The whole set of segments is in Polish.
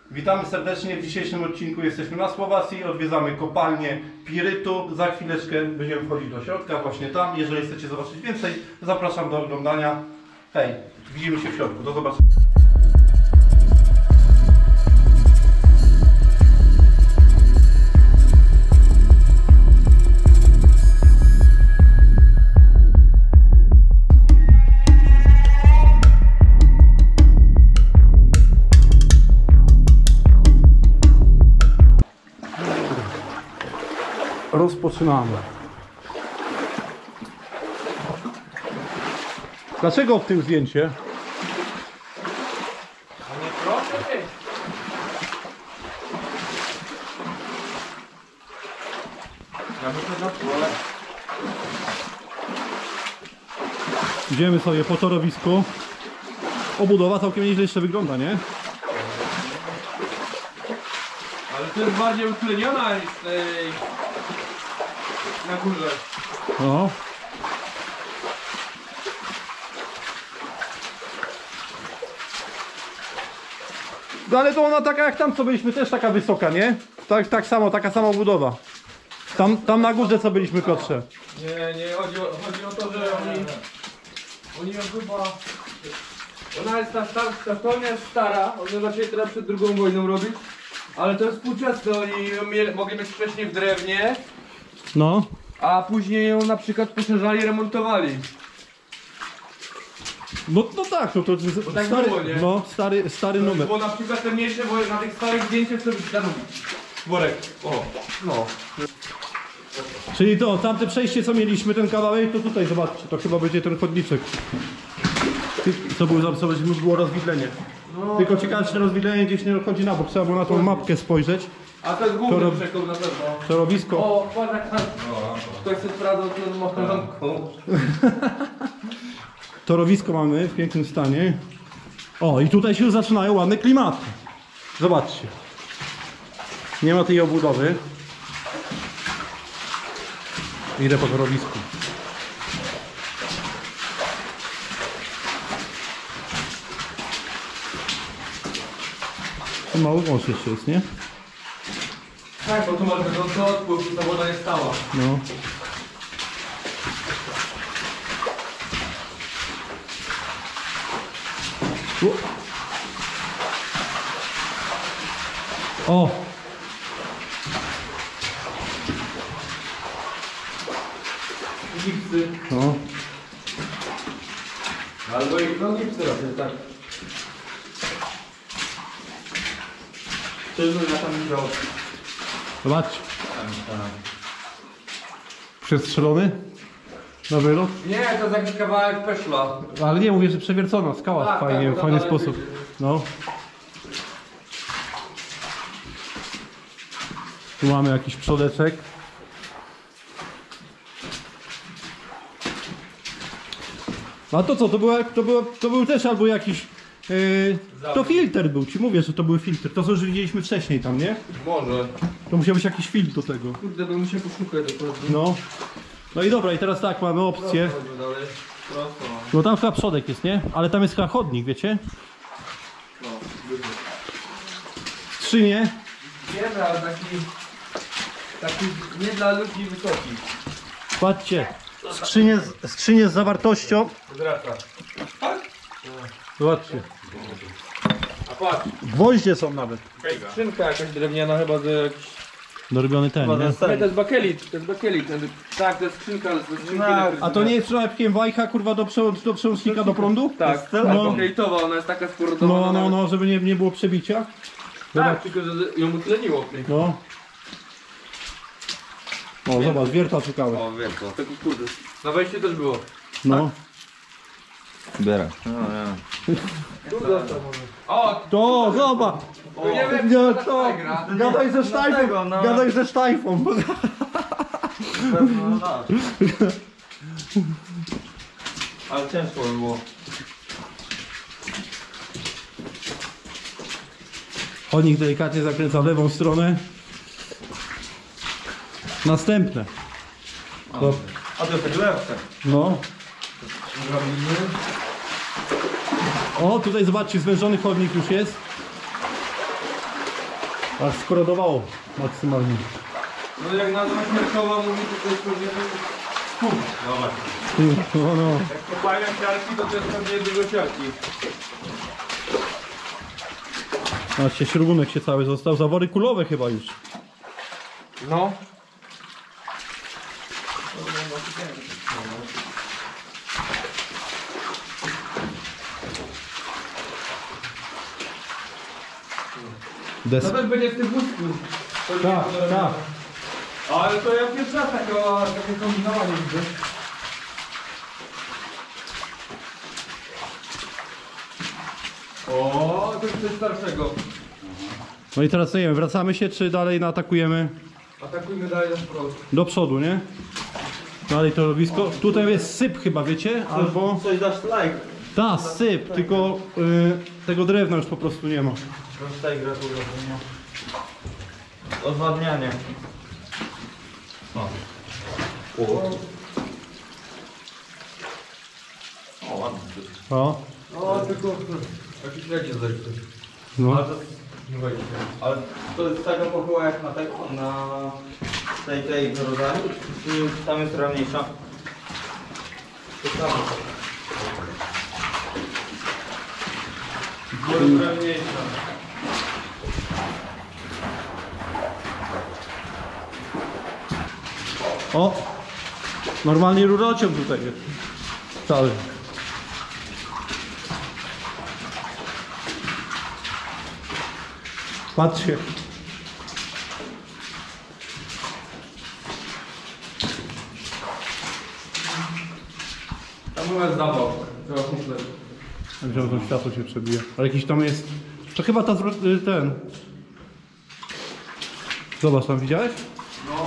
Witamy serdecznie. W dzisiejszym odcinku jesteśmy na Słowacji, odwiedzamy kopalnię pirytu. Za chwileczkę będziemy wchodzić do środka, właśnie tam. Jeżeli chcecie zobaczyć więcej, zapraszam do oglądania. Hej, widzimy się w środku. Do zobaczenia. Rozpoczynamy. Dlaczego w tym zdjęcie? Nie proszę cię. Ja myślę, że Idziemy sobie po torowisku. Obudowa całkiem nieźle jeszcze wygląda, nie? ale to jest bardziej utleniona niż tej... na górze. No. No ale to ona taka jak tam co byliśmy, też taka wysoka, nie? Tak samo, taka sama budowa. Tam na górze co byliśmy, Piotrze. Nie, chodzi o to, że oni ją chyba... Ona jest ta stolnia jest stara, oni zaczęli teraz przed II wojną robić, ale to jest współczesne, oni ją mogli mieć wcześniej w drewnie, No. a później ją na przykład poszerzali i remontowali. No tak, to tak stary, było, nie? no, stary numer. Bo na przykład te mniejsze, bo na tych starych zdjęciach sobie stanowi. Worek. O, no. Czyli to, tamte przejście co mieliśmy, ten kawałek, to tutaj zobaczcie, to chyba będzie ten chodniczek. Co było rozwidlenie. No. Tylko ciekawe, czy to rozwidlenie gdzieś nie chodzi na bok, trzeba było na tą mapkę spojrzeć. A to jest główny przekop na pewno. Torowisko. O, patrz jak tam. Ktoś się sprawdzał tą mochanką. Torowisko mamy w pięknym stanie. O, i tutaj się już zaczynają ładne klimaty. Zobaczcie. Nie ma tej obudowy. Idę po torowisku. To mały wąż jeszcze jest, nie? Tak, bo tu masz wyglądny odpływ i ta woda nie stała. No. O! Gipsy. No. Albo i no gipsy raczej, tak. Tylny ja tam widział. Zobaczcie. Przestrzelony? Na wylot? Nie, to jest jakiś kawałek peszla. Ale nie, mówię, że przewiercona, skała Tak, fajnie, tak, w fajny dalej sposób. wyjdzie. No. Tu mamy jakiś przodeczek. A to co, to był też albo jakiś... to filtr był, ci mówię, że to był filtr. To co już widzieliśmy wcześniej tam, nie? Może. To musiał być jakiś filtr do tego. Kurde, bym musiał poszukać dokładnie. No. No i dobra, i teraz tak, mamy opcję. Chodźmy dalej. Prosto. No tam chyba przodek jest, nie? Ale tam jest chyba chodnik, wiecie? No, Skrzynie. wiemy, ale taki nie dla ludzi wysokich. Patrzcie. Skrzynie z zawartością. Zwraca. Zobaczcie. A patrz, Gwoździe są nawet. skrzynka jakaś drewniana chyba z jakiś... Dorobiony ten, nie? Nie, to jest bakelit, Tak, to jest skrzynka, ale to jest skrzynki A to nie jest przypadkiem wajcha, kurwa, do przełącznika do prądu? Tak, No. bakelitowa, ona jest taka sporodowana. No, żeby nie było przebicia. Tak, tylko że ją utleniło. No. O, zobacz, wiertła szukałem. O, wiem to. Tylko kurde. Na wejściu też było. No. Biera. O, To, zobacz. to nie wiem, Nie, czy to. to gra. Gadaj ze sztajfą. no. Gadaj ze sztajfą. Ale ciężko by było. Chodnik delikatnie zakręca w lewą stronę. Następne. To, A to jest tak lepsze. no. O, tutaj zobaczcie, zwężony chodnik już jest. Aż skorodowało maksymalnie. No jak nazwa śmierkowa mówi, to jest pewnie... No. Jak kopalnia siarki, to jest pewnie dużo siarki. Patrzcie, śrubunek się cały został. Zawory kulowe chyba już. No. Des. To też będzie z tych wózków. Tak, tak. Ale to ja pierwszy raz takie kombinowanie widzę. O, to jest coś starszego. No i teraz nie wiem, wracamy się czy dalej naatakujemy Atakujmy dalej na wprost. do przodu, nie? Dalej to robisko. Tutaj jest syp chyba, wiecie? Albo... Coś dasz like. Ta, syp, tylko tego drewna już po prostu nie ma. Tutaj gratuluję. Odwadnianie. O, ładnie. O, O, tylko jakiś lecie zejdzie. no. Ale to, Nie wejdzie. ale to jest taka pochyła jak na tej rodzaju? Czy tam jest realniejsza? To samo. Może pewniejsza. O! Normalnie rurociąg tutaj jest. Cały. Patrzcie. Tam chyba jest zawał. Trzeba komplet. Wziąłem to światło się przebija. Ale jakiś tam jest... To chyba ta ten... Zobacz, tam widziałeś? No,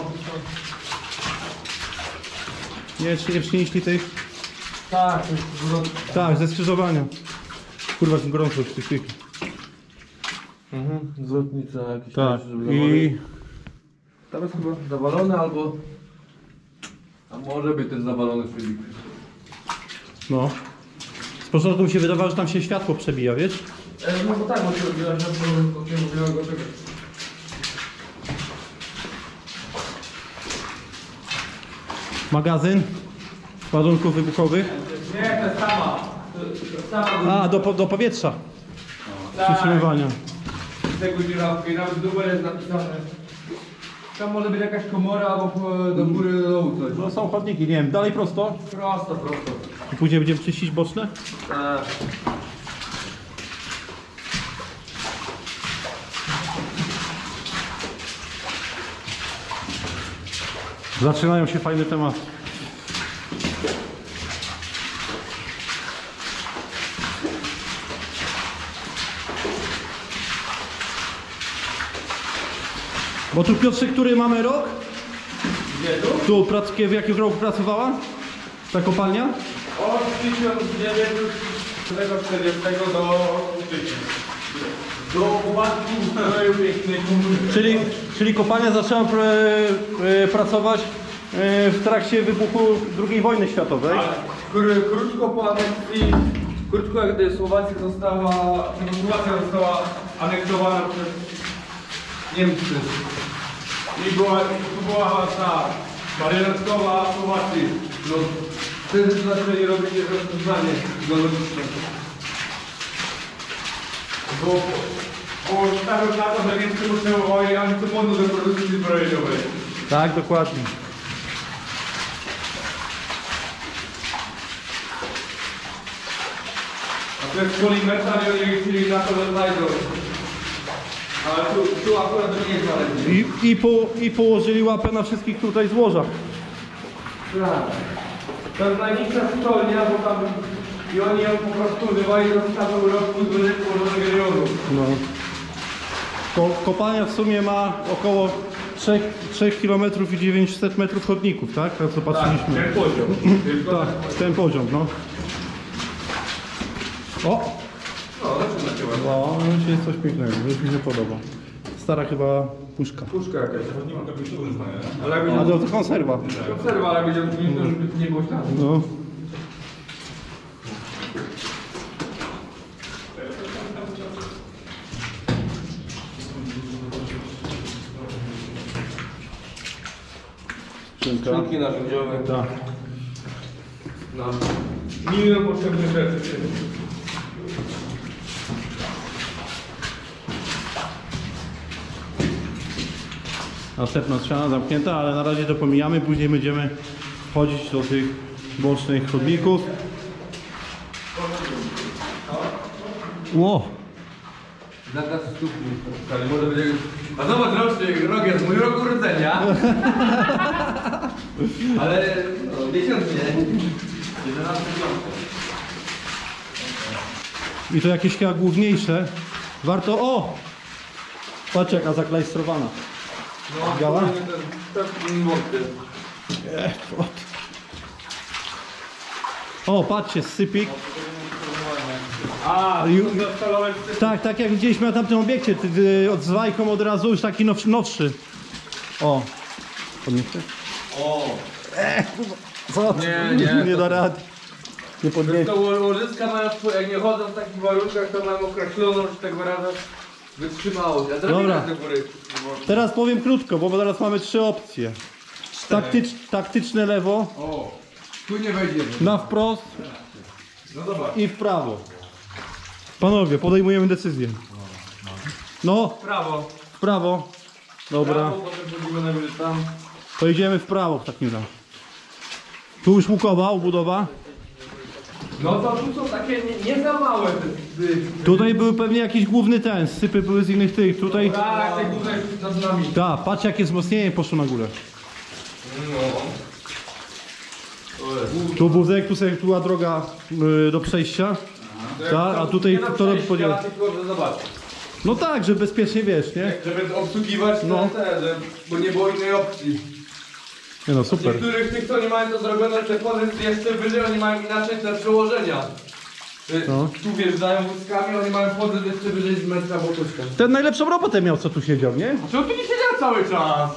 Nie, czy nie przynieśli tych... tak, to jest zwrot. Tak, ze skrzyżowania. Kurwa, jak gorąco w tych chwili. Zwrotnica jakiś Tak. żeby I... tam jest chyba zawalony albo... A może być ten zawalony Filip. No. Z początku mi się wydawało, że tam się światło przebija, wiesz? No bo tak, bo się robiła, że to się mówiło go tego. Magazyn ładunków wybuchowych. Nie, to jest sama. To sama A, do powietrza. tak, Przytrzymywania. tego dziurawki, nawet numer jest napisany. Tam może być jakaś komora albo do góry do dołu coś. No są chodniki, nie wiem, dalej prosto. Prosto, prosto. I później będziemy czyścić boczne. Tak. Zaczynają się fajne tematy. Bo tu Piotrze, który mamy rok? Gdzie tu? Tu w jakim roku pracowała? Ta kopalnia? Od 1940 do stycznia. Do upadku ustroju pięknej komuny. Czyli kopalnia zaczęła pracować w trakcie wybuchu II wojny światowej. Krótko po aneksji, krótko gdy Słowacja została anektowana przez Niemcy. I tu była ta marionetkowa Słowacji. No, wtedy zaczęli robić rozpoznanie geologiczne. Bo stawiam na to, że Niemcy potrzebowali antymonu do produkcji zbrojeniowej. Tak, dokładnie. A to jest polimetal i oni chcieli na to, że znajdą. Ale tu akurat nie znaleźli. I położyli łapę na wszystkich tutaj złożach. Tak. To jest najniższa stolnia, bo tam i oni ją po prostu używali do stawu roku do położonego regionu. No. Kopalnia w sumie ma około 3 km i 900 metrów chodników, tak? Tak co patrzyliśmy. ten poziom. Tylko Tak, ten poziom, no. O! No, zaczyna się ładnie. No, to jest coś pięknego, już mi się podoba. Stara chyba puszka. Puszka jakaś. Ale jakby A to konserwa. konserwa, ale będzie to żeby nie było śladu. No. Szynki narzędziowe. Tak. Na milion potrzebnych rzeczy. Następna ściana zamknięta, ale na razie to pomijamy, później będziemy wchodzić do tych bocznych chodników. Ło! Zakaz stópni. Ale może będzie... A zobacz, roczny rok jest mój rok urodzenia. Ale... No, miesięcznie. 11 I to jakieś chyba główniejsze. Warto... O! Patrz jaka zaklajstrowana. No, Gala? tak mokry. O, patrzcie, sypik. A, Tak, tak jak widzieliśmy na tamtym obiekcie, od z wajką od razu już taki nowszy. O. Podnieście? O! Co? Nie da rady. Nie podniesie. To łożyska mają, jak nie chodzą w takich warunkach, to mają określoną, że tak wyrażę, wytrzymałość. A Dobra. do góry. Teraz powiem krótko, bo teraz mamy 3 opcje. Taktyczne lewo, O! Tu nie wejdziemy. na wprost No zobacz. i w prawo. Panowie, podejmujemy decyzję. No, Prawo. w prawo. Dobra, Prawo, potem chodzimy na górę tam. to idziemy w prawo w takim razie. Tu już łukowa, obudowa. No to tu są takie nie za małe Tutaj był pewnie jakiś główny sypy były z innych tych. Tutaj, Tak, te górne nad nami. tak, patrz jakie wzmocnienie poszło na górę. No. Tu wózek, tu sobie była droga do przejścia. Tak, a tutaj to robi podział. Zobacz. No tak, że bezpiecznie wiesz, nie? Żeby obsługiwać No. bo nie było innej opcji. Nie no, super. Niektórych tych, co nie mają to zrobione, te pozycje jeszcze wyżej, oni mają inaczej te przełożenia. No. Tu wjeżdżają wózkami, oni mają pozycję jeszcze wyżej z metra bokuszka. Ten najlepszą robotę miał, co tu siedział, nie? Czy on tu nie siedział cały czas?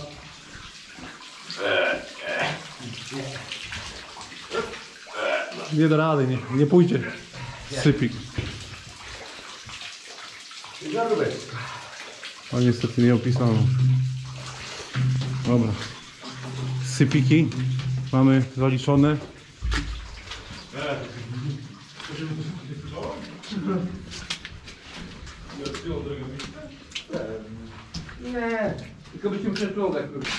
Nie da rady, nie pójdzie. Sypik. Żaróweczka. A niestety nie opisano. Dobra. Sypiki mamy zaliczone. Nie, tylko byśmy przeczuł tak już.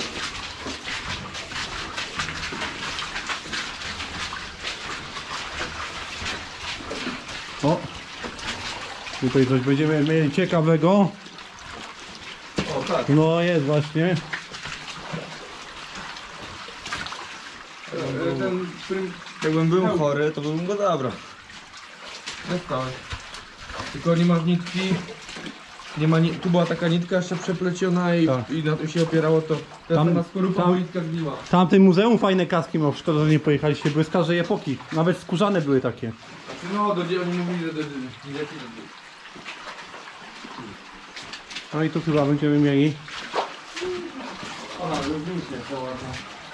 O! Tutaj coś będziemy mieli ciekawego. O tak. No jest właśnie. Ten Jakbym był chory, to bym go zabrał. dostałeś. Tylko nie ma nitki. Nie ma tu była taka nitka jeszcze przepleciona i, Tak. i na tym się opierało to. Teraz na skorupa, bo nitka zgniła. W tamtym muzeum fajne kaski miał, szkoda, że nie pojechaliście, były z każdej epoki. Nawet skórzane były takie. No, oni mówili, że do No i tu chyba będziemy mieli. Aha, różnicznie to ładne.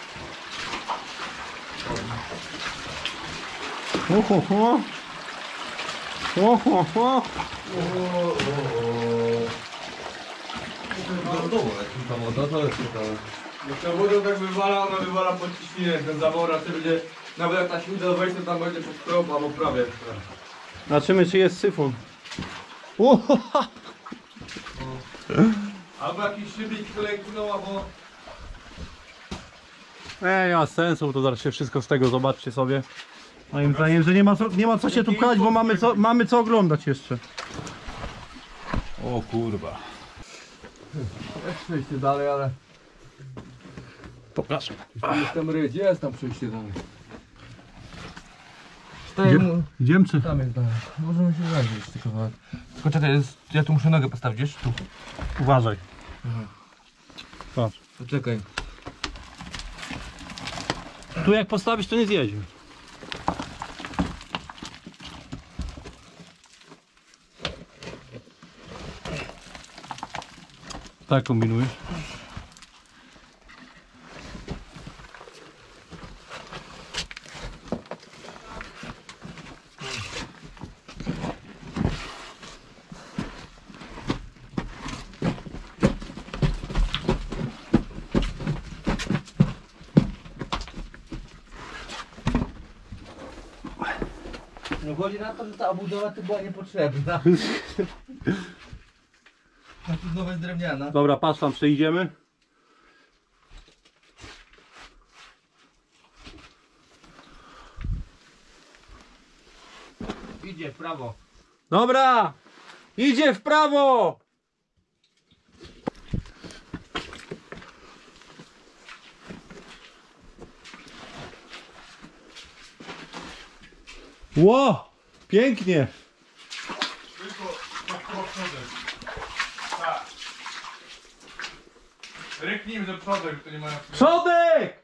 Oho. To jest ciekawe. No to wodą tak wywala, ona wywala pod ciśnienie, ten zawora, czy będzie, nawet jak ta śluza wejść, to tam będzie pod krop, albo prawie. Zobaczymy, czy jest syfon. Albo jakiś szybik klęknął, albo... Nie ma sensu, to zaraz się wszystko z tego zobaczcie sobie. Moim zdaniem, że nie ma co się tu pchać, bo mamy co oglądać jeszcze. O kurwa. Jest przejście dalej, ale... Pokaż. Jestem rydź, jest tam przejście dalej. Staję mu... Idziemy czy? Tam jest dalej. Możemy się zajrzeć jeszcze kawałek. Tylko czekaj, ja tu muszę nogę postawić, wiesz? Tu. Uważaj. Patrz. Poczekaj. Tu jak postawić, to nie zjedzie. Tak kombinujesz? Wychodzi na to, że ta obudowa tu była niepotrzebna. A tu znowu jest drewniana. Dobra, patrz, tam przejdziemy. Idzie w prawo. Dobra! Idzie w prawo! Ło! Pięknie! Tylko tak chyba przodem. Tak. Ryknijmy do przodem, to nie mają... Przodek!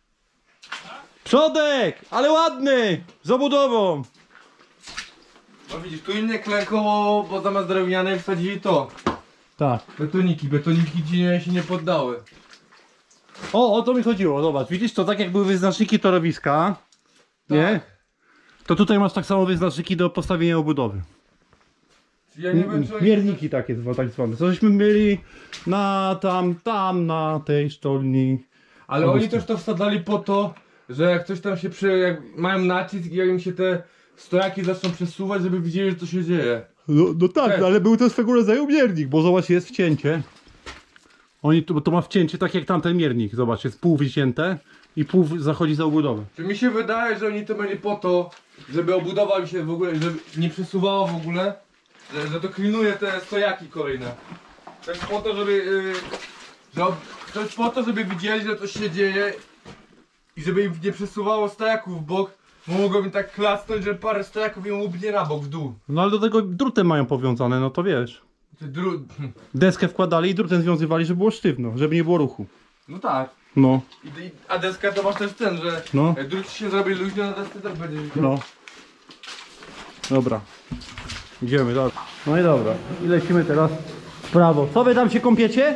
Przodek! Ale ładny! Z obudową! No widzisz, tu inne klękoło, bo zamiast drewnianej wsadzili to. Tak. Betoniki ci się nie poddały. O to mi chodziło, zobacz, widzisz, to tak jak były wyznaczniki torowiska, nie? To tutaj masz tak samo wyznaczniki do postawienia obudowy. Ja nie wiem, czy oni... Mierniki takie tak zwane. Co żeśmy mieli na tam na tej sztolni. Ale oni też to wsadzali po to, że jak coś tam się jak mają nacisk i jak im się te stojaki zaczną przesuwać, żeby widzieli, że to się dzieje. No tak, Tak. ale był to swego rodzaju miernik, bo zobacz, jest wcięcie. Oni to ma wcięcie tak jak tamten miernik, zobacz, jest pół wycięte i pół zachodzi za obudowę. Czy mi się wydaje, że oni to mieli po to, żeby obudowa mi się w ogóle, żeby nie przesuwała w ogóle, że to klinuje te stojaki kolejne. To jest po to, to jest po to, żeby widzieli, że to się dzieje i żeby im nie przesuwało stojaków w bok, bo mogło mi tak klasnąć, że parę stojaków im łupnie na bok w dół. No ale do tego drutem mają powiązane, no to wiesz. Deskę wkładali i drutem związywali, żeby było sztywno, żeby nie było ruchu. No tak. No, A deska to masz też ten, że No. jak drut się zrobi luźno, na desce też będzie widział. no. Dobra. Idziemy, dobra. No i dobra. I lecimy teraz w prawo. Co wy tam się kąpiecie?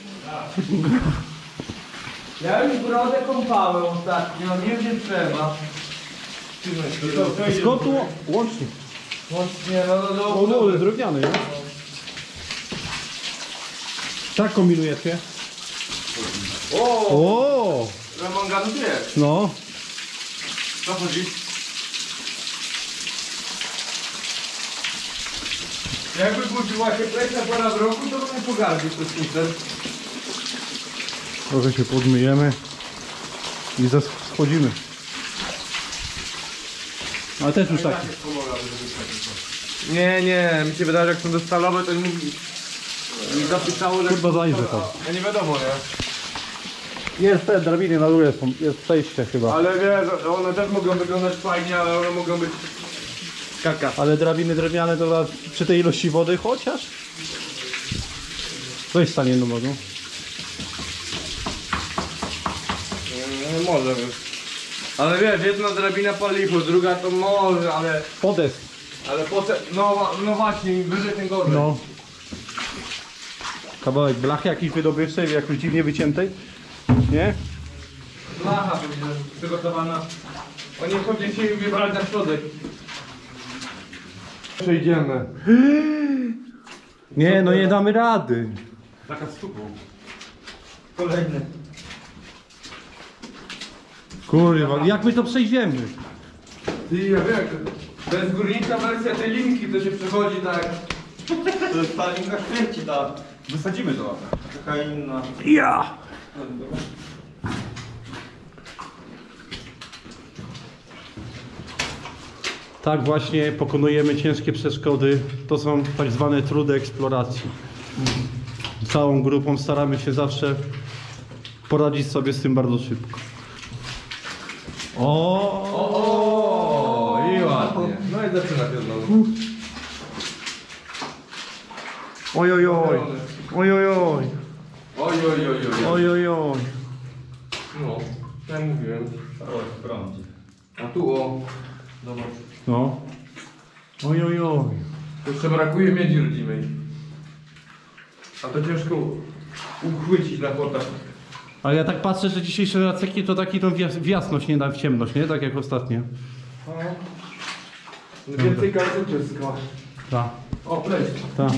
Ja już brodę kąpałem ostatnio, nie wiem gdzie trzeba. Skąd tu łącznik? Łącznie, no. O, no, drewniany, nie? Tak kombinujecie? O! Remonganów jest. No. Co chodzi? Jakby budziła się presja pora w roku, to bym nie pogardził przez tym. Trochę się podmyjemy i schodzimy. Ale też już taki. Nie, mi się wydaje, że jak są dostalowe, to mi zapisało, że... Chyba zajrzę tam. Ja nie wiadomo, nie? Jest te drabiny na dole są, jest przejście chyba. Ale wiesz, one też mogą wyglądać fajnie, ale one mogą być... Kaka. Ale drabiny drewniane to przy tej ilości wody chociaż? Coś stanie jedną nogą. Nie może być. Ale wiesz, jedna drabina paliwo, druga to może, ale... Podes. Ale potem... No właśnie, im wyżej tym gorzej. No. Kawałek blachy jakiejś wydobywczej, jakoś dziwnie wyciętej. Nie? Blacha będzie przygotowana. Oni pewnie się wybrali na środek. Przejdziemy. Nie, no nie damy rady. Zakaz stupu. Kolejny. Kurwa, jak my to przejdziemy? Ty, ja wiem, to jest górnicza wersja tej linki, to się przechodzi tak. To jest ta linka kręci, ta. Wysadzimy to. Taka inna. Ja! Tak właśnie pokonujemy ciężkie przeszkody. To są tak zwane trudy eksploracji. Całą grupą staramy się zawsze poradzić sobie z tym bardzo szybko. O, i ładnie. No i zaczyna się znowu. Oj, oj, oj. Oj, oj, oj. Oj. Oj, oj, oj. No, tak mówiłem. O, prądzi. A tu o. Dobra. No. Oj, oj, oj. Jeszcze brakuje miedzi rodzimej. A to ciężko uchwycić na kotach. Ale ja tak patrzę, że dzisiejsze raceki to taki tą w jasność, nie w ciemność, nie? Tak jak ostatnie. Więcej kalcetu jest. Tak, O, pleść. tak.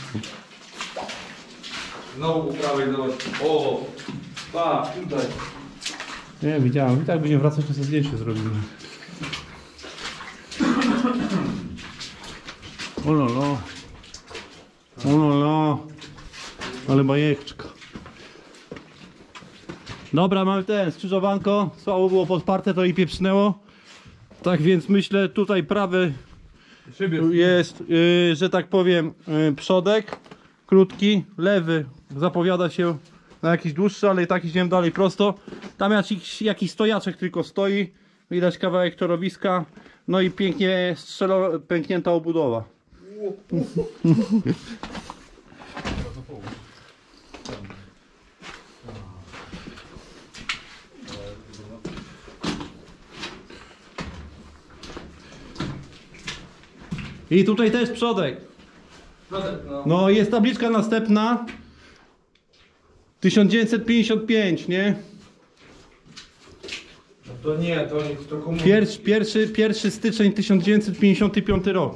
Znowu po prawej, zobacz. O! Pa, tutaj. Nie, widziałem. I tak będziemy wracać, to sobie zdjęcie zrobimy. Ololo. Ololo. Ale bajeczka. Dobra, mamy skrzyżowanko. Słabo było podparte, to i pieprznęło. Tak więc myślę, tutaj prawy Szybie. jest, że tak powiem, przodek krótki, lewy zapowiada się na jakiś dłuższy, ale i tak idziemy dalej prosto. Tam jakiś stojaczek tylko stoi, widać kawałek torowiska, no i pięknie pęknięta obudowa. I tutaj też przodek. No jest tabliczka następna 1955, nie? To nie, to komu... 1 styczeń 1955 rok.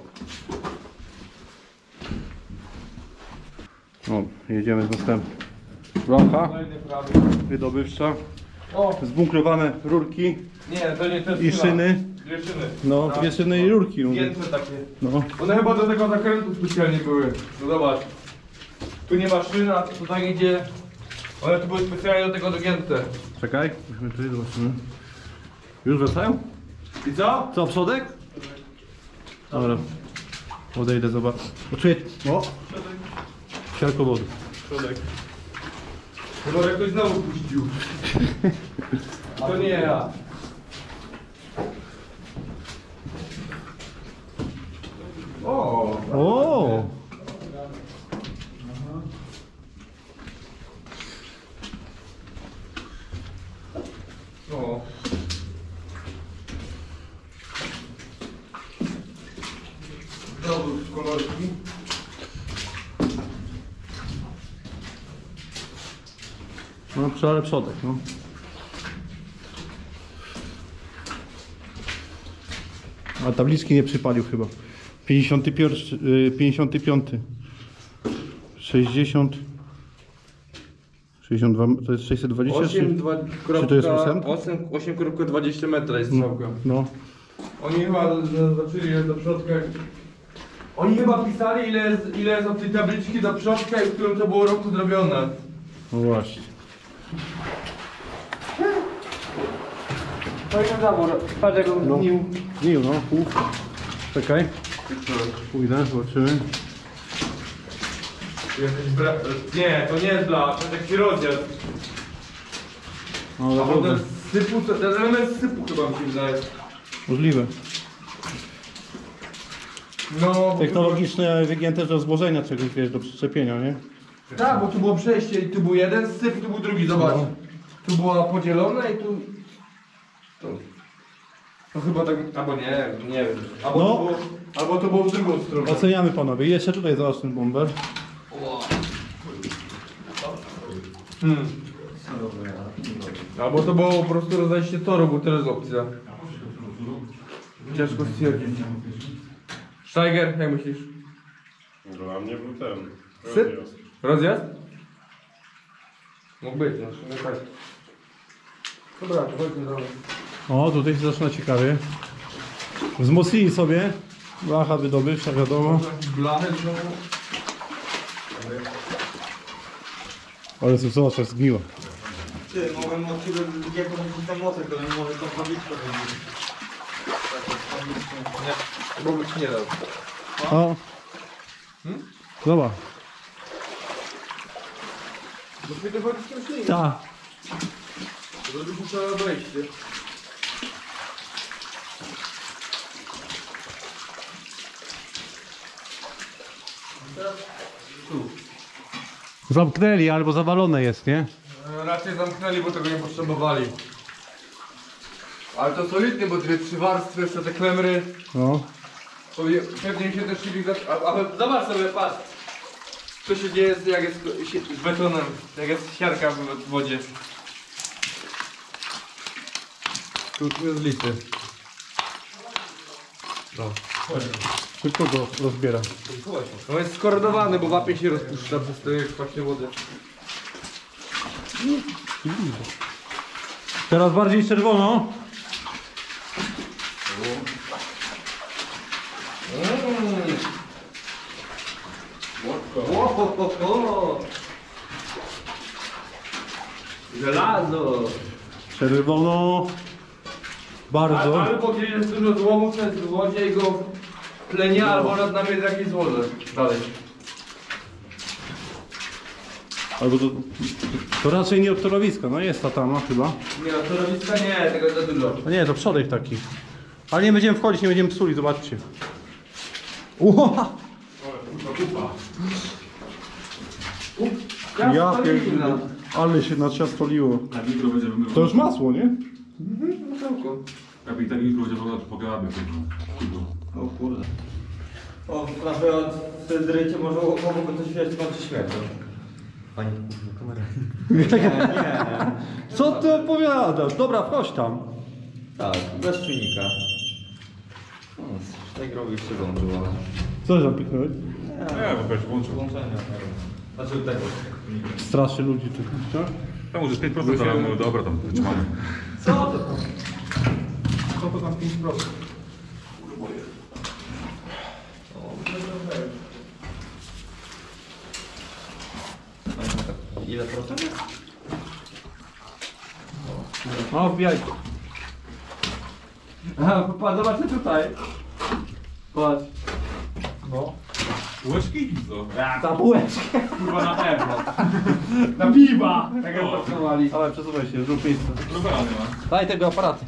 O, jedziemy z następnym. Blacha Kolejny prawy. wydobywcza, O, zbunkrowane rurki nie, to nie, to jest i chyba. szyny. Dwie szyny. No, dwie szyny i rurki. Mówię. Więcej takie. No. One chyba do tego zakrętu specjalnie były. No zobacz. Tu nie ma szyny, a tutaj idzie... One tu były specjalnie do tego dogięte. Czekaj, musimy tutaj zobaczymy. Już wracają? I co? Co, przodek? Dobra. Odejdę, zobacz. Poczuję. O! Siarko wody. Środek. Chyba jak ktoś znowu puścił. To nie ja. O! O! O. Znowu kolorki. No, ale przodek, no. A tabliczki nie przypalił chyba. 55. 60. 62, to jest 620? 8,20 czy to jest ósemka? 8,20 metra jest strzałka. No. Oni chyba zaznaczyli do przodka. Oni chyba pisali ile jest od tej tabliczki do przodka i w którym to było roku zrobione. No właśnie. Fajny zabór, patrz jak on zgnił. Zgnił, no. Pół. Czekaj. Pójdę, zobaczymy. Nie, to nie jest bla, to jest taki rozjazd. No, ale A dobrze. potem sypu, ten element sypu chyba mi się wydaje. Możliwe. No, bo Technologiczne wygięte do złożenia czegoś, wiesz, do przyczepienia, nie? tak, bo tu było przejście i tu był jeden syp, tu był drugi, zobacz. No. Tu było podzielone i tu... To chyba tak, albo nie wiem. No. Albo to było w drugą stronę. Oceniamy panowie. I jeszcze tutaj zobacz ten bomber. Albo to było po prostu rozejście toru, bo to jest opcja. Ciężko stwierdzić. Steiger, jak myślisz? Dla mnie był ten. Syp? Rozjazd? Mógł być, no tak. Dobra, to chodźmy dalej. O, tutaj się zaczyna ciekawie. Wzmocnili sobie. Blacha wydobywcza, wiadomo. Blachy znowu. Ale zobacz, jak zgniła. Ty, mogłem od ciebie jakąś tam mocek, to nie może tą tabliczkę robić. Nie, bo by ci nie dał. O. Zobacz. Bo ty wychodzisz tym ślinią. Tak. To by musiało wejście. Zamknęli, albo zawalone jest, nie? Raczej zamknęli, bo tego nie potrzebowali. Ale to solidnie, bo dwie, trzy warstwy, jeszcze te klemry. No. Pewnie mi się też silnik ale zobacz sobie, patrz. Co się dzieje, jak jest z betonem, jak jest siarka w wodzie. Tu jest listy. No. Szybko go rozbiera. No jest skoordynowany, bo wapień się rozpuszcza przez to, jak właśnie wodę. Teraz bardziej czerwono. Ohohoho. Żelazo. Czerwono. Bardzo. Albo gdzie jest dużo złomu, to jest złodziej go plenia, albo nad nami jest jakiś złodziej. Dalej. Albo to raczej nie od torowiska, no jest ta tama chyba. Nie, no torowiska nie, tego za dużo. No nie, to przodek taki. Ale nie będziemy wchodzić, nie będziemy psuli, zobaczcie. Ua! Ja pierdolę. Ale się naciastoliło. A jutro będziemy... To już masło, nie? Kapitan jutro będzie pogadamy. O kurde. O, prawie od drycie może mogłoby coś wiesz, czy śmiercią. Pani kamera. Nie. Co ty opowiadasz? Dobra, wchodź tam. Tak, bez czujnika. O, tak robił się włączyło. Co zapiknąłeś? Nie, bo ktoś włączył. Włączenia. Znaczy tego. Straszy ludzi tu. Tak? Tam może 5%, ale no dobra, tam wytrzymamy. Co to? Co to tam 5%? Ile procent? No, wbijaj. Aha, patrz, zobaczcie tutaj. Patrz. No. Łyżki? Co? Ta bułeczka. Kurwa na pewno. Na piwa. Tak jak pasowali. Ale przesuwaj się, zrób miejsce. Rubela nie ma. Daj tego aparatu.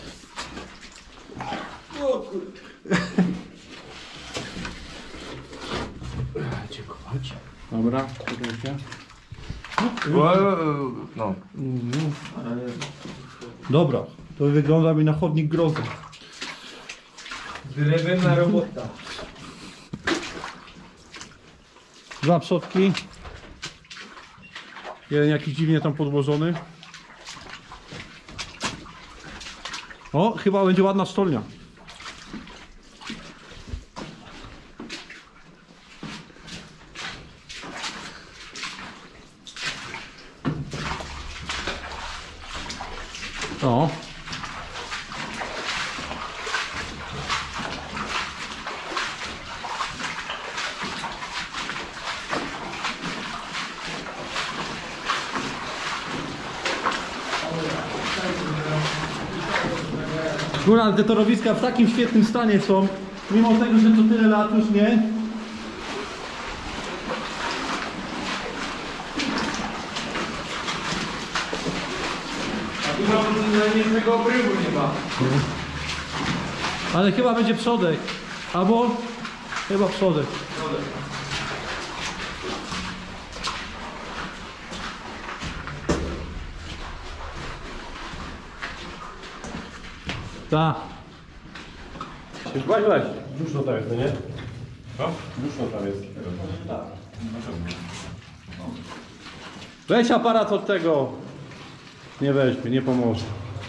Dobra, czekajcie. No. Dobra, to wygląda mi na chodnik grozy. Drewniana robota. Dwa przodki. Jeden jakiś dziwnie tam podłożony. O, chyba będzie ładna sztolnia. O. Góra, te torowiska w takim świetnym stanie są, mimo tego, że to tyle lat już nie. A tu nawet najmniejszego obrywu nie ma. Ale chyba będzie przodek. Albo chyba przodek. Tak. Weź, weź. Duszno tam jest, no nie? Co? Duszno tam jest. Weź aparat od tego. Nie weźmie, nie pomoże.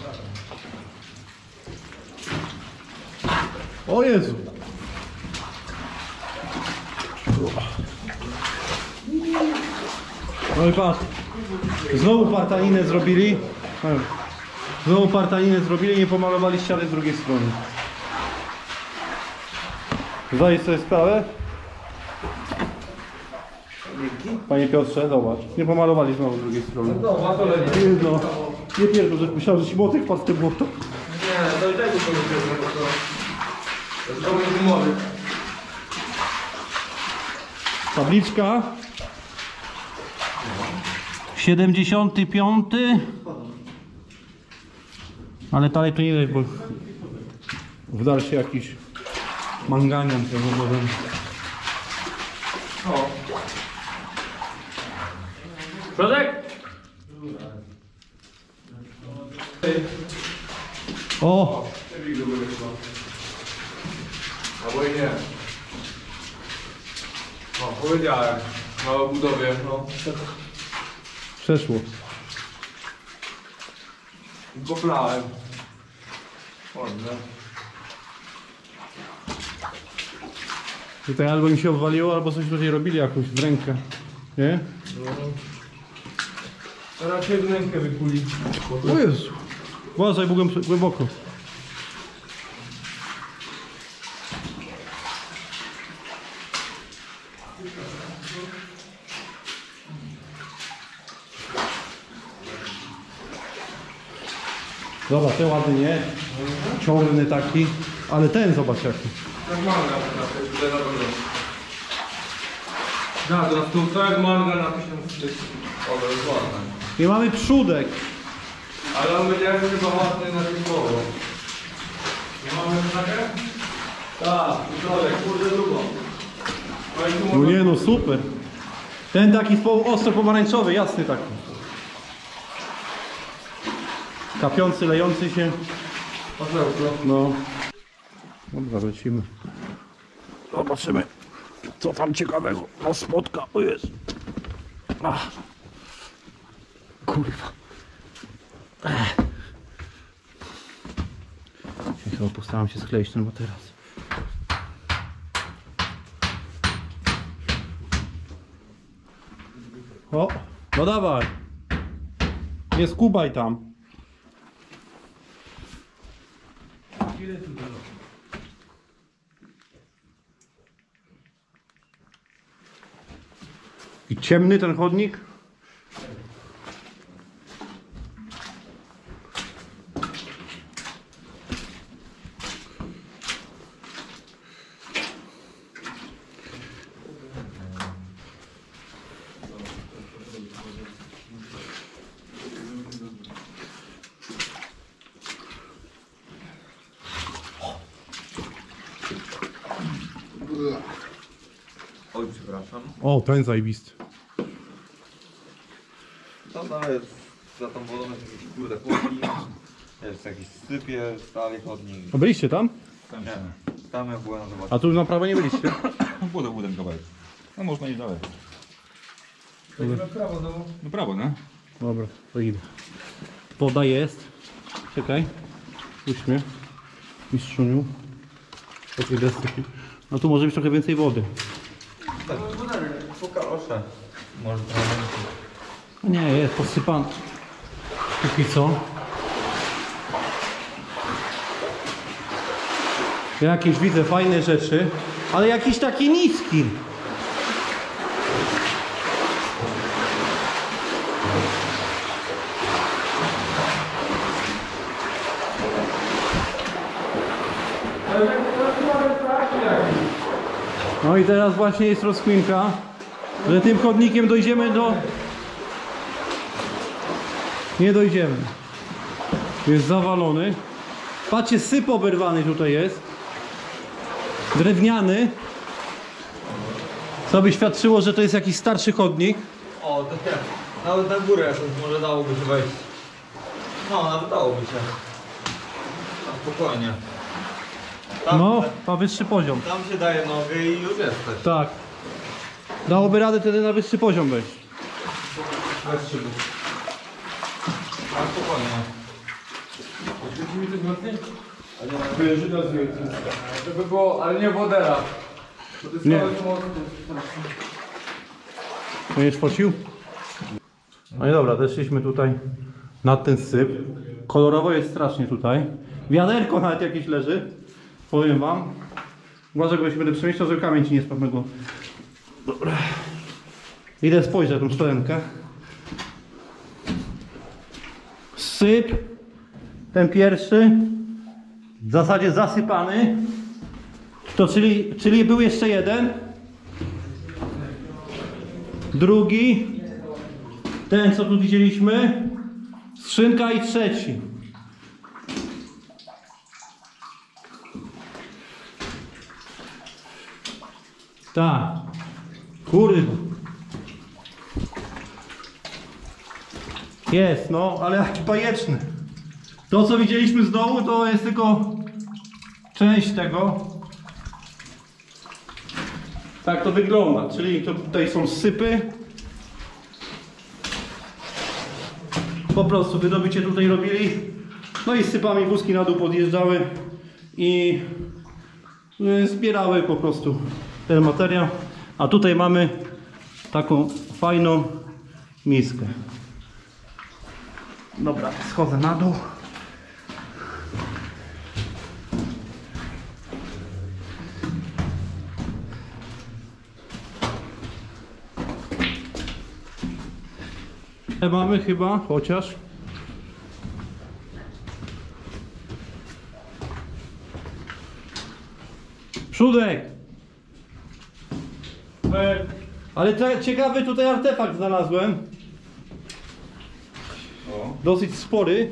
O Jezu. No i patrz. Znowu partaninę zrobili. Znowu partaninę zrobili, nie pomalowali ściany z drugiej strony. Zdajesz sobie sprawę? Panie Piotrze, zobacz. Nie pomalowali znowu z drugiej strony. No, ma to lepiej. No, nie pierdol, że myślałem, że ci młotek padł w tym błoto. Nie, to i tego to nie wiem, bo to... To będzie gumowy. Tabliczka. 75. Ale dalej to nie jest, bo w dalszy jakiś manganion prawdopodobnie. O. Przodek? O! Albo i nie. No, powiedziałem. Na budowie, no. Przeszło. Poplałem. Ładne. Tutaj albo im się obwaliło, albo coś tutaj robili jakoś w rękę. Nie? Teraz się w rękę wykuli. O Jezu. Uważaj, byłem głęboko. Dobra, ten ładny nie. Ciągny taki. Ale ten zobacz jaki. Jak manga tutaj na dole. Da, teraz tu to jak manga na 1000 tych. O, to jest ładne. I mamy przódek. Ale on będzie chyba ładny na tym słowo. Nie mamy takę? Tak, trochę, kurde drugą. No nie no, super. Ten taki ostro pomarańczowy, jasny taki. Kapiący, lejący się. No. Dobra, lecimy. Zobaczymy, co tam ciekawego nas spotka. O jest. Ach. Kurwa. Ja chyba postaram się skleić ten materac. O, no dawaj. Nie skubaj tam. I ciemny ten chodnik? Oj, przepraszam. O, ten zajebisty. To jest za tą wodą jest jakiś kurde chodnik. Jest jakiś sypie, stary chodnik. A byliście tam? Nie, tam ja byłem zobaczyć. A tu na prawo nie byliście? Budem kawałek. No można iść dalej. Na prawo znowu. No prawo, nie? Dobra, to idę. Woda jest. Czekaj. Puść mnie. Mistrzuniu. Takie desy. No tu może być trochę więcej wody. Tak, po kalosze. Może trochę. Nie, jest posypany. Póki co. Jakieś widzę fajne rzeczy, ale jakiś taki niski. No i teraz właśnie jest rozkminka, że tym chodnikiem dojdziemy do... Nie dojdziemy. Jest zawalony. Patrzcie, syp oberwany tutaj jest. Drewniany. Co by świadczyło, że to jest jakiś starszy chodnik. O, to nie. Nawet na górę jakoś może dałoby się wejść. No, nawet dałoby się. A spokojnie. Tam, No, ma wyższy poziom. tam się daje nogę i już jesteś. Tak. Dałoby radę wtedy na wyższy poziom wejść. Bez szybów. A spokojnie. Świeci mi coś mocniej? Wyżyda z żeby było, ale nie wodera. Bo to jest Nie. cały mocno. Będziesz focił? No i dobra, zeszliśmy tutaj nad ten syp. Kolorowo jest strasznie tutaj. Wiaderko nawet jakieś leży. Powiem wam. Uważaj, bo się będę przemieszczał, żeby kamień ci nie spadł na głowę. Dobra. Idę spojrzeć na tą stolenkę. Syp. Ten pierwszy. W zasadzie zasypany. To czyli był jeszcze jeden. Drugi. Ten, co tu widzieliśmy. Skrzynka i trzeci. Tak. Kurwa. Jest, no, ale jaki bajeczny. To, co widzieliśmy z dołu, to jest tylko część tego. Tak to wygląda, czyli to tutaj są sypy. Po prostu wydobycie tutaj robili. No i z sypami wózki na dół podjeżdżały i zbierały po prostu ten materiał. A tutaj mamy taką fajną miskę. Dobra, schodzę na dół. Mamy chyba, chociaż Przódek! Ale ciekawy tutaj artefakt znalazłem. O. Dosyć spory.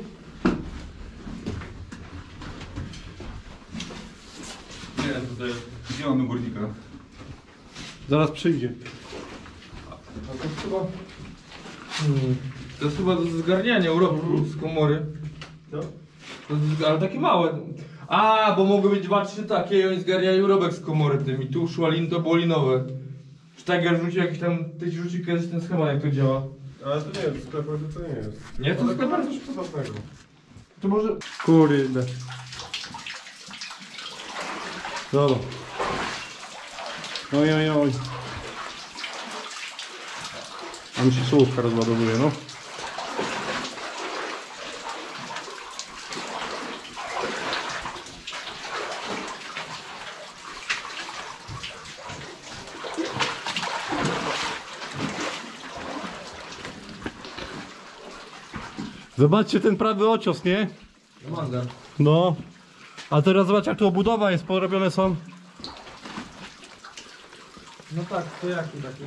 Nie, tutaj gdzie mamy górnika? Zaraz przyjdzie. A to jest chyba... To jest chyba do zgarniania urobku z komory. Co? To jest, ale takie małe. A, bo mogły być 2-3 takie i oni zgarniają urobek z komory tym. I tu szłalin to było linowe. Sztager rzucił jakiś tam, ty rzucił kiedyś ten schemat, jak to działa. Ale to nie jest, w sklepach to nie jest. Nie, to Ale sklepach? to coś podobnego. To może... Kurde. Dobra. Oj, oj, oj. A mi się słówka rozładowuje, no. Zobaczcie ten prawy ocios, nie? Manga. No. A teraz zobacz jak tu obudowa jest, porobione są. No tak, to jaki taki?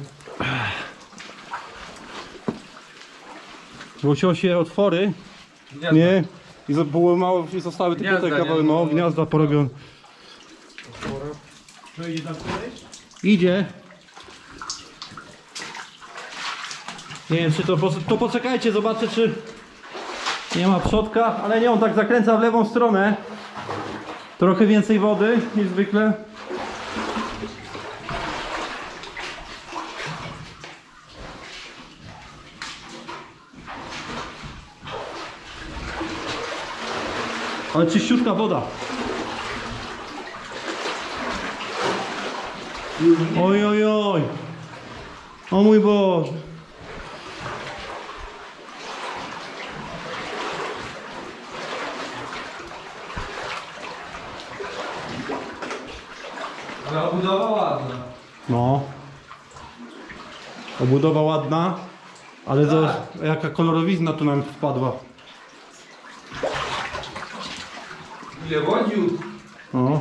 Włosiło się otwory, nie? I było mało, i zostały tylko te Gniazda, kawałki, nie? no, gniazda porobione. No idzie tam kiedyś? Idzie. Nie wiem czy to poczekajcie, zobaczę czy nie ma przodka, ale nie, on tak zakręca w lewą stronę. Trochę więcej wody niż zwykle. Ale czyściutka woda. Oj, oj, oj. O mój Boże. Ale obudowa ładna. No. Obudowa ładna, ale to jaka kolorowizna tu nam wpadła. Ile wodził? No.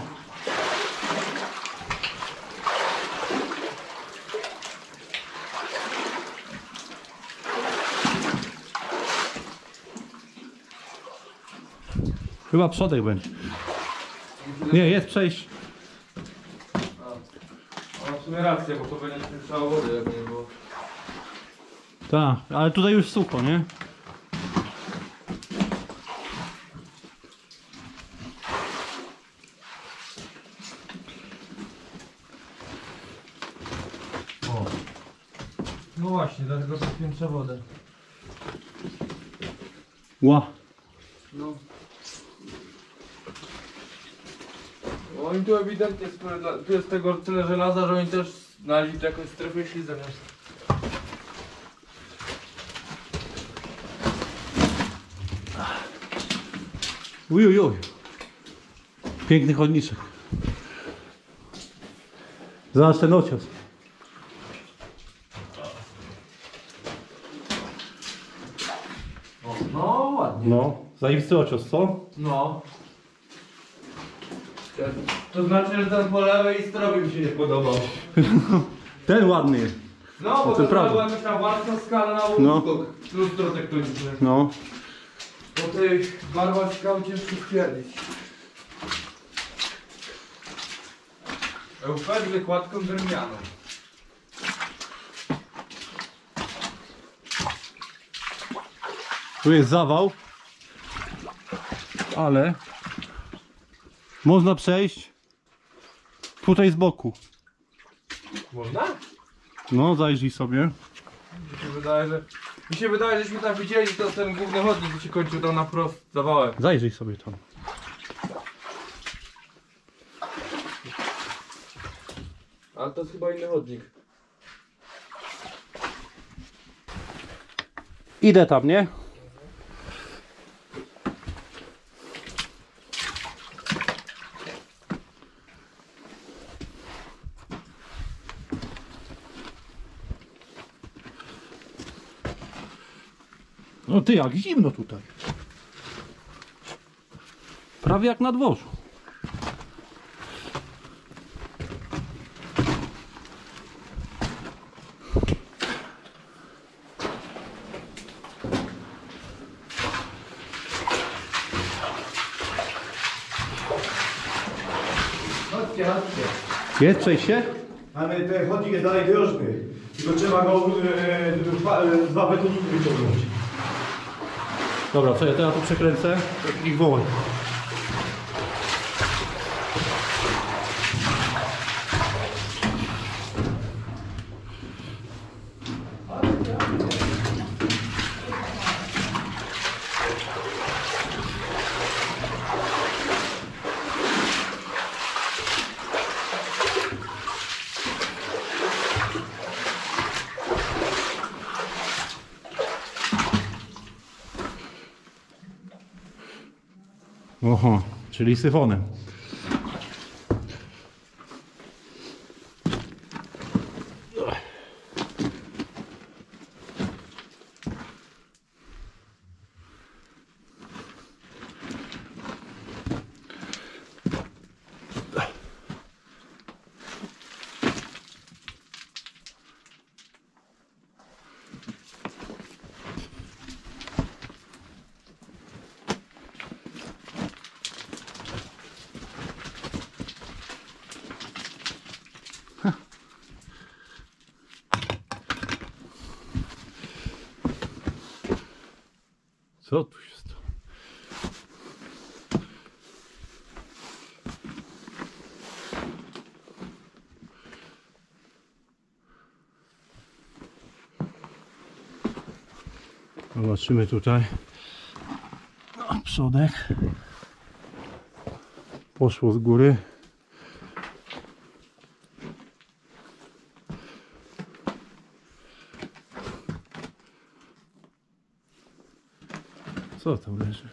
Chyba przodek będzie. Nie, jest przejście. A w sumie rację, bo to będzie trzeba wody, jak nie było. Tak, ale tutaj już sucho, nie? No właśnie, dlatego to piętrza wodę. Ła. No. Oni tu ewidentnie, tu jest tego tyle żelaza, że oni też znaleźli tu jakąś strefę ślizgania. Uj, uj, uj. Piękny chodniczek. Zobacz ten ocios. No ładnie. No, zajebisty ocios, co? No. To znaczy, że ten po lewej stronie mi się nie podobał. Ten ładny jest. No, bo to to prawda. była jakaś tam warstwa skalna No. łóżko. Lustro tektoniczne. No. Po tej barwach skał ciężko stwierdzić. Eufet z wykładką drewnianą. Tu jest zawał. Ale można przejść tutaj z boku. Można? No, zajrzyj sobie. Mi się wydaje, żeśmy tam widzieli, to ten główny chodnik się kończył tam na wprost zawałem. Zajrzyj sobie tam. Ale to jest chyba inny chodnik. Idę tam, nie? No ty, jak zimno tutaj. Prawie jak na dworzu. Jest przejście? Ale ten chodnik jest dalej drożny. Tylko trzeba go dwa betoniki wyciągnąć. Dobra, co ja teraz tu przekręcę i wołaj. Oho, czyli syfonem. Co tu jest? Zobaczymy tutaj. No, przodek. Poszło z góry. Co tam leży?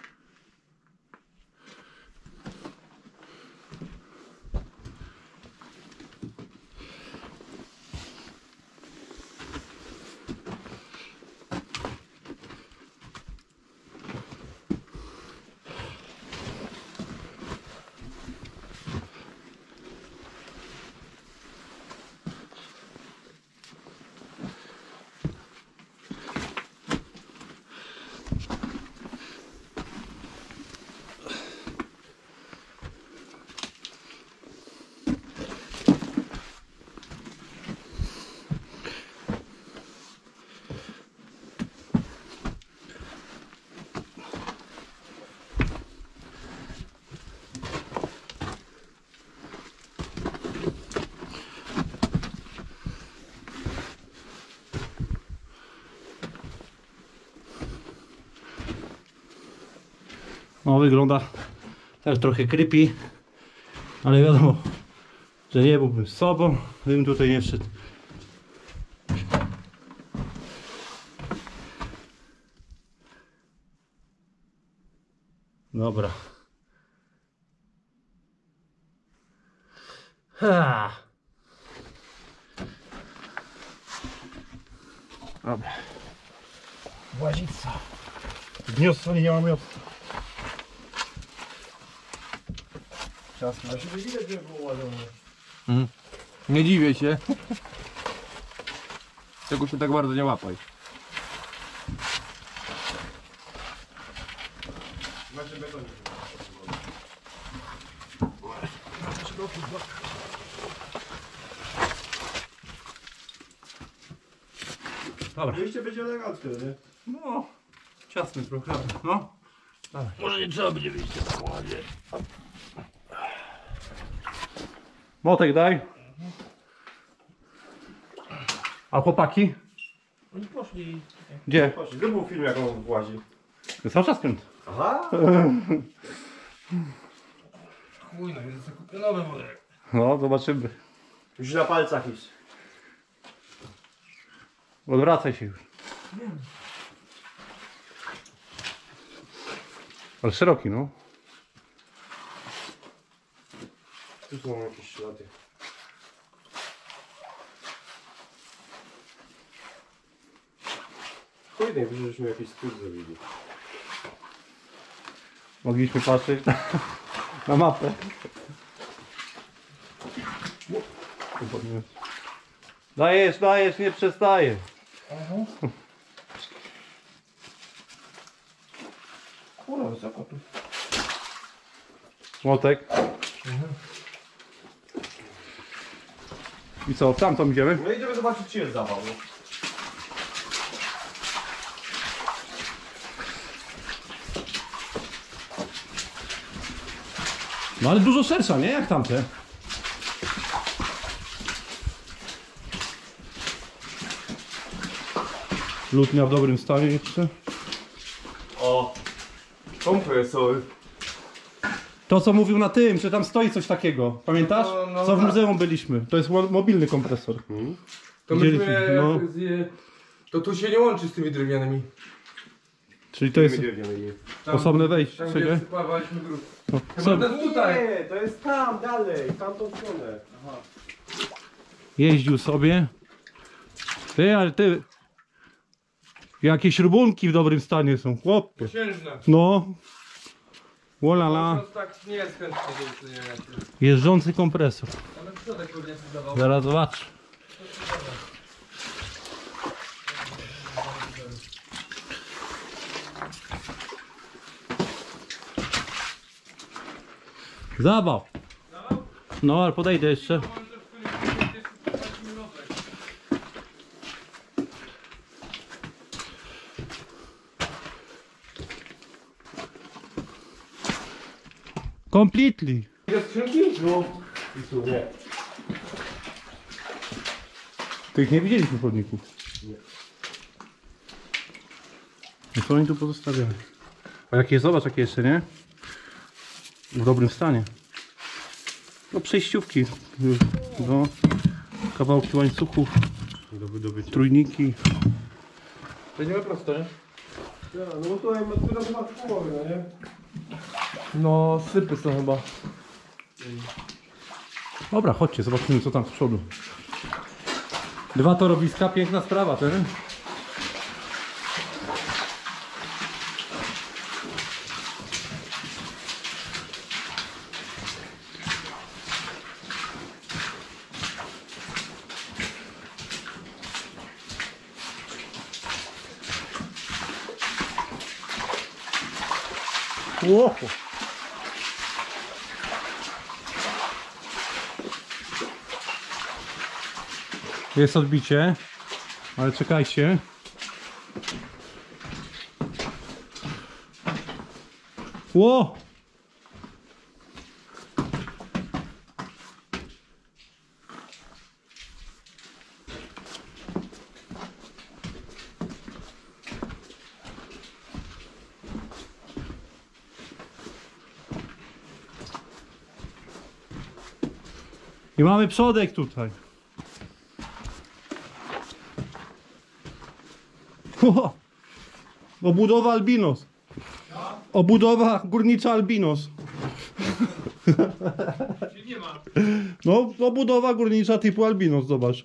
No, wygląda też trochę creepy, ale wiadomo, że nie byłbym z sobą, gdybym tutaj nie wszedł. Dobra. Ha. Dobra. Łazica. Wniosło nie ma miasta. Ciasno. Ja się nie widać, że było ładowane. Nie dziwię się. Czego się tak bardzo nie łapaj. Macie betonik. Dobra. Wyjście będzie eleganckie, nie? No, ciasny trochę, no. Dawaj. Może nie trzeba będzie wyjść tak ładnie. Motek daj. A chłopaki? Oni poszli. Gdzie? Poszli. Gdzie był film, jak on włazi? Cały czas kręt. Aha! Chuj, no jest kupię nowe modele. No, zobaczymy. Już na palcach iść. Odwracaj się już. Ale szeroki, no. Tu są jakieś ślady. Chuj, najwyżej żeśmy jakiś skrót zrobili. Mogliśmy patrzeć na mapę. Dajesz, dajesz, nie przestaje. Kurwa, wysoko tu. Młotek. I co, tam to idziemy? No idziemy zobaczyć, czy jest zawał. No ale dużo szersza, nie? Jak tamte. Lutnia w dobrym stanie jeszcze. O, kompresory. To co mówił na tym, że tam stoi coś takiego. Pamiętasz? No, Co w tak. muzeum byliśmy. To jest mobilny kompresor. To Widzieliśmy, myśmy, no. to tu się nie łączy z tymi drewnianymi. Czyli to jest Tam, osobne wejście. Tam gdzie Czekaj. wsypawaliśmy gruz. No, Chyba co? to jest tutaj. Nie, to jest tam, dalej, w tamtą stronę. Jeździł sobie. Ty, ale ty... Jakie śrubunki w dobrym stanie są, chłopie. Księżne. No. Wolala. Po prostu tak nie jest chętny do uczynienia. Jeżdżący kompresor. Ale w środek pewnie się zdawał. Zaraz zobacz. Zabaw. No, ale podejdę jeszcze. Completely. Te skrzynki? No, i tu nie. Tych nie widzieliśmy chodników. No co oni tu pozostawiali? A jakie, zobacz jakie jeszcze, nie? W dobrym stanie. No przejściówki. No, kawałki łańcuchów. Trójniki. Będziemy prosto, nie? Ja, no bo tutaj ma tyle chyba połowy, no nie? No, sypy są chyba. Dobra, chodźcie, zobaczymy co tam z przodu. 2 torowiska, piękna sprawa, ten. Wow. Jest odbicie, ale czekajcie. Ło! I mamy przodek tutaj. O, obudowa Albinos. Obudowa górnicza Albinos. Nie ma. No, obudowa górnicza typu Albinos, zobacz.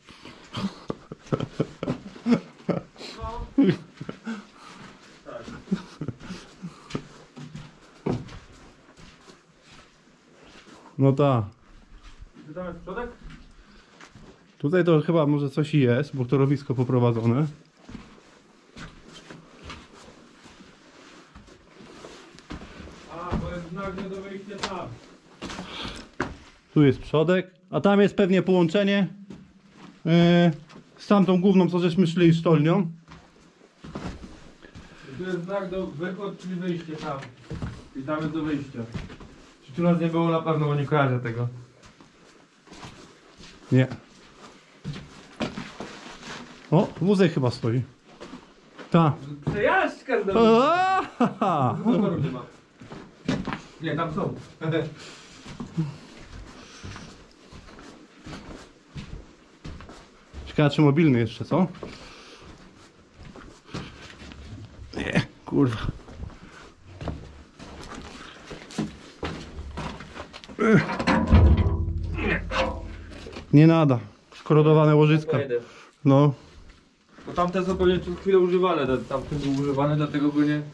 No tak. Czy tam jest przodek? Tutaj to chyba może coś i jest, bo torowisko poprowadzone. A, bo jest znak nie do wyjścia tam. Tu jest przodek, a tam jest pewnie połączenie z tamtą główną, co żeśmy szli sztolnią. I tu jest znak do wychod, czyli wyjście tam. I tam jest do wyjścia. Czy tu nas nie było na pewno, bo nie kojarzę tego. Nie. O, wózek chyba stoi. Ta. Przejażdżka z domu. Aaaa! Motorów nie ma. Nie, tam są. Ciekawe czy mobilny jeszcze, co? Nie, kurwa. Nie nada. Skorodowane łożyska. No. Bo tamte są pewnie przez chwilę używane, tamten był używany, dlatego go nie...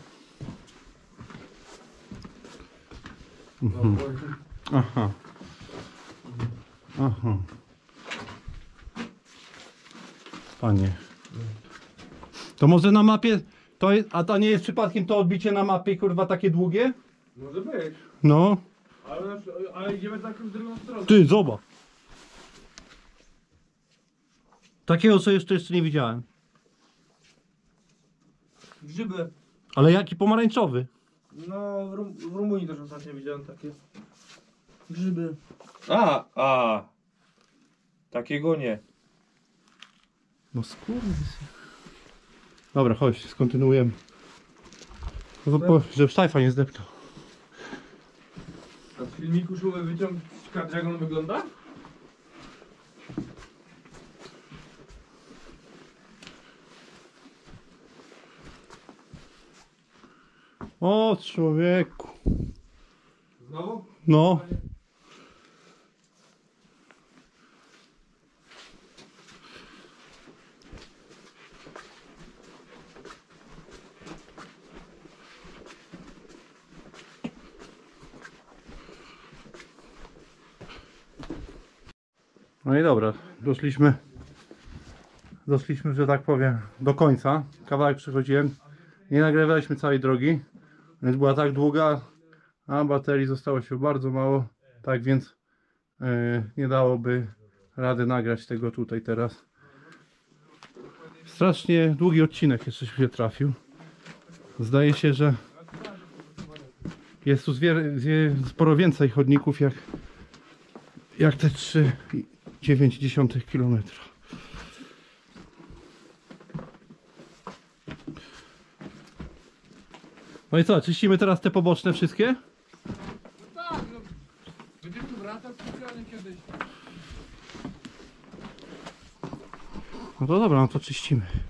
Aha. Aha. Panie. To może na mapie... To jest, a to nie jest przypadkiem to odbicie na mapie, kurwa, takie długie? Może być. No. Ale idziemy tak w drugą stronę. Ty, zobacz. Takiego co jeszcze nie widziałem. Grzyby. Ale jaki pomarańczowy? No, w Rumunii też ostatnio widziałem takie grzyby. Takiego nie. No skurwys. Dobra, chodź, skontynuujemy. No to żeby sztajfa nie zdeptał. A w filmiku szumę wyciągnąć jak on wygląda? O człowieku. Znowu? No. No i dobra, doszliśmy, że tak powiem, do końca. Kawałek przechodziłem. Nie nagrywaliśmy całej drogi, więc była tak długa, a baterii zostało się bardzo mało. Tak więc nie dałoby rady nagrać tego tutaj teraz. Strasznie długi odcinek jeszcze się trafił. Zdaje się, że jest tu sporo więcej chodników jak te 3,9 km. No i co, czyścimy teraz te poboczne wszystkie? Tak, no. Będziemy tu wracać specjalnie kiedyś. No to dobra, no to czyścimy.